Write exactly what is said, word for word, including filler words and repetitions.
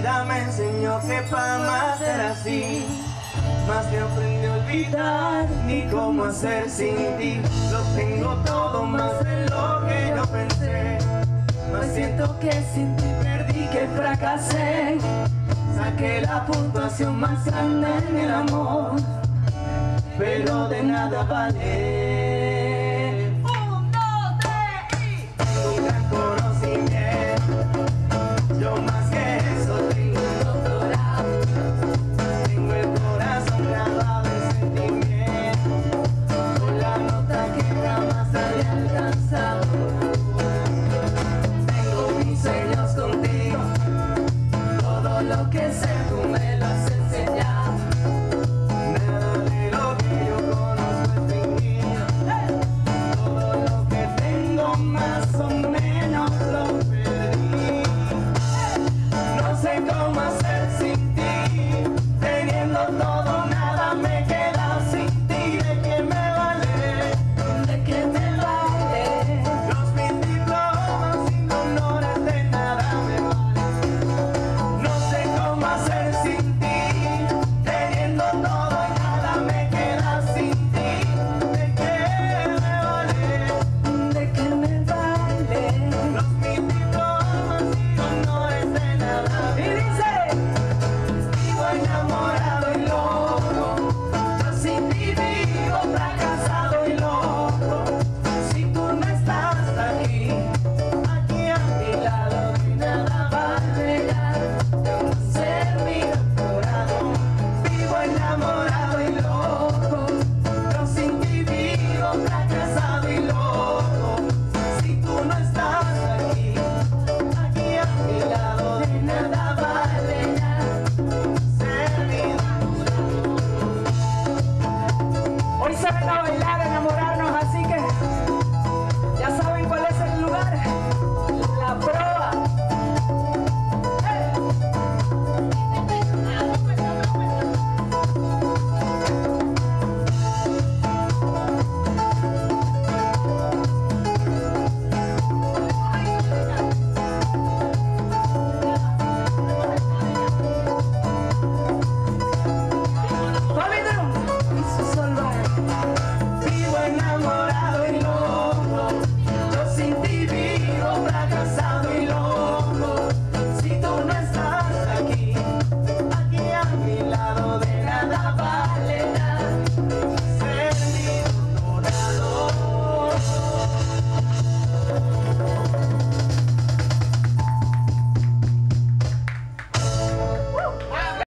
Ella me enseñó que pa' amar era así, mas no aprendí a olvidar ni cómo hacer sin ti. Lo tengo todo más de lo que yo pensé, mas siento que sin ti perdí, que fracasé. Saqué la puntuación más grande en el amor, pero de nada vale. Un, dos, tres y... Tengo un gran conocimiento, yo más que eso tengo un doctorado. Tengo el corazón grabado en sentimiento, con la nota que jamás había alcanzado. Tengo mis sueños contigo, todo lo que sé